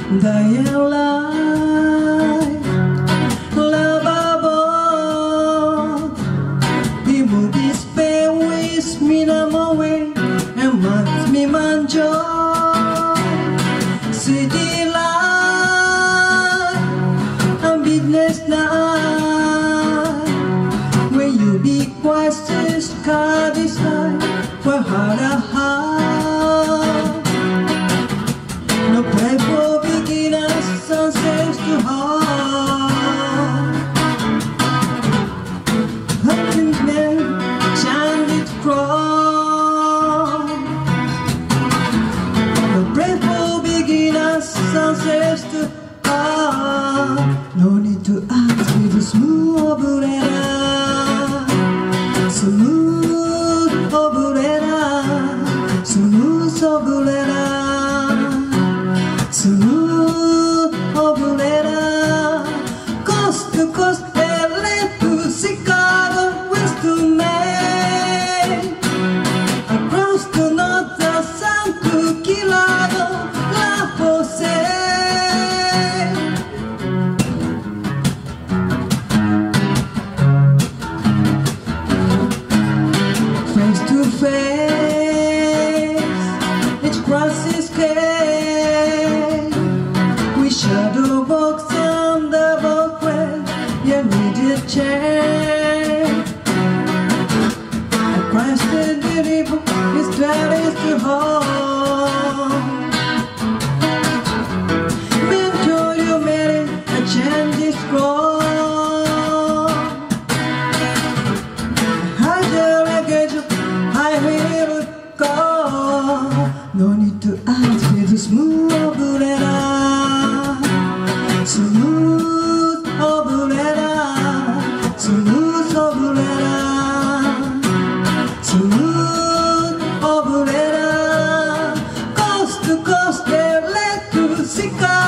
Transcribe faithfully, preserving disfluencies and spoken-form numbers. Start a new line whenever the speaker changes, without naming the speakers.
Day and light, lovable. He will despair with me no more way, and wants me man joy. City life, and business night. When you be quiet, sky this night, for heart a heart. No play for beginners, sunsets to heart. Hunting men, chanted cross. No play for beginners, sunsets to heart. No need to ask me to smooth umbrella, smooth umbrella, smooth umbrella. Smooth umbrella, coast to coast, L A to Chicago, west to Maine, across to north, the south to Chicago, La Fosse. Face to face, each cross is clear. Shadow box on the walkway, you need a chair. Across the river, his dad is too home. Mentor you made it, a change is wrong. Hide the luggage, I will go. No need to ask me to smooth umbrella. Smooth umbrella, smooth umbrella, smooth umbrella, coast to coast, L A to Chicago.